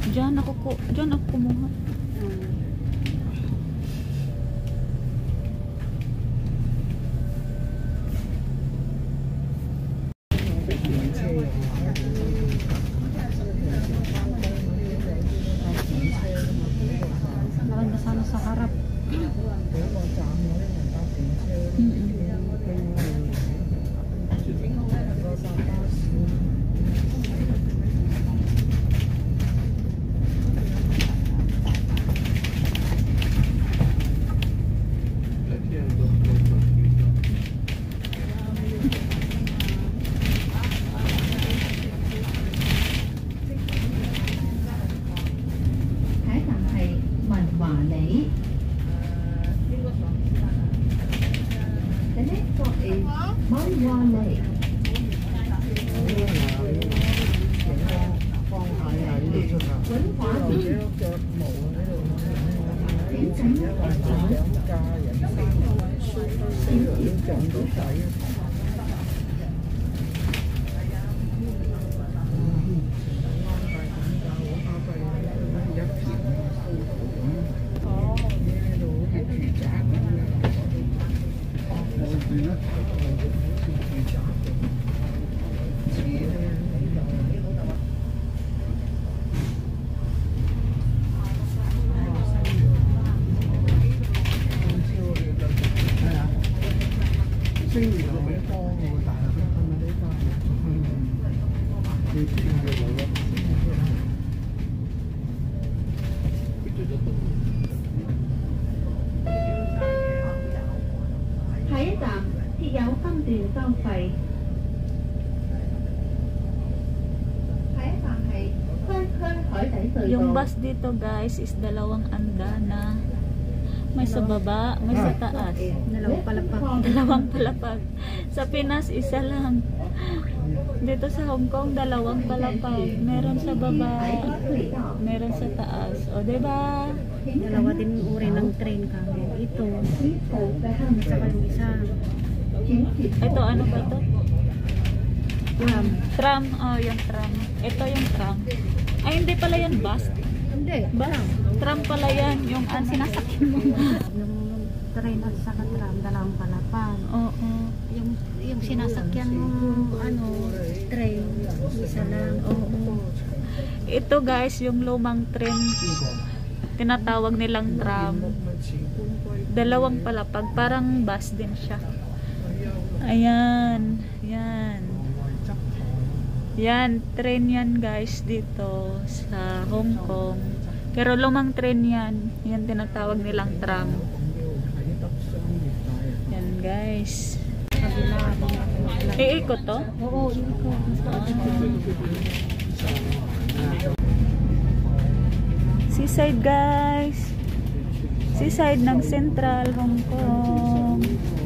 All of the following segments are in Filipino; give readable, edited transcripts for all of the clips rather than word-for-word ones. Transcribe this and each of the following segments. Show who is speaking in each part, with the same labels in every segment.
Speaker 1: Diyan ako kumuha.
Speaker 2: Maganda sana sa harap.
Speaker 1: Yung bus dito guys is dalawang andana. May sa baba, may sa taas.
Speaker 2: Dalawang palapag.
Speaker 1: Dalawang palapag. Sa Pinas, isa lang. Dito sa Hong Kong, dalawang palapag. Meron sa baba, meron sa taas. O, diba?
Speaker 2: Dalawa din uri ng train kami. Ito. Saka yung isa.
Speaker 1: Ito, ano ba ito?
Speaker 2: Tram.
Speaker 1: Tram. Oh, yung tram. Ito yung tram. Ay, hindi pala yan bus.
Speaker 2: Hindi.
Speaker 1: Bus. Tram pala yan. Yung sinasakyan mo.
Speaker 2: Yung train at saka tram, dalawang palapag.
Speaker 1: Oo.
Speaker 2: Yung sinasakyan mong train, isa lang.
Speaker 1: Oo. Ito guys, yung lumang train. Tinatawag nilang tram. Dalawang palapag. Parang bus din siya. Ayan. Yan. Yan. Train yan guys dito sa Hong Kong. Pero lumang train yan. Yan tinatawag nilang tram. Yan guys. Iikot to?
Speaker 2: Oo, iikot.
Speaker 1: Seaside guys. Seaside ng Central Hong Kong.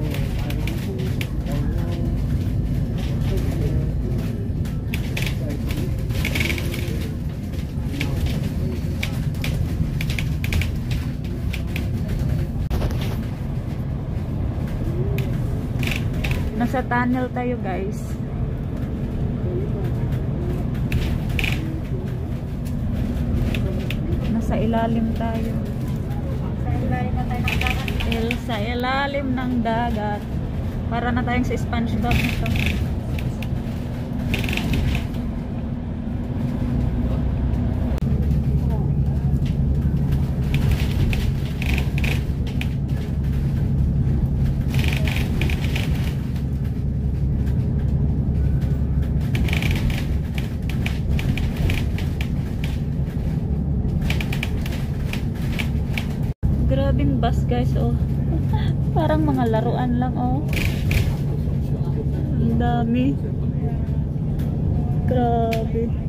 Speaker 1: Nasa tunnel tayo guys. Nasa ilalim tayo. Sa ilalim ng dagat. Para na tayong sa SpongeBob nito. Grabing bus guys, oh. Parang mga laruan lang, oh. Ang dami. Grabe.